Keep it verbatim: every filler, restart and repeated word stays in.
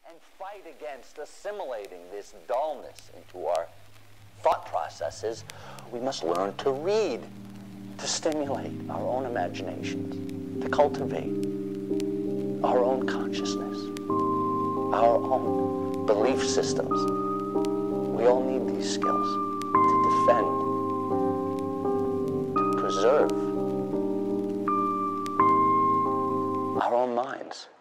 and fight against assimilating this dullness into our thought processes, we must learn to read, to stimulate our own imaginations, to cultivate our own consciousness, our own belief systems. We all need these skills to defend, to preserve our own minds.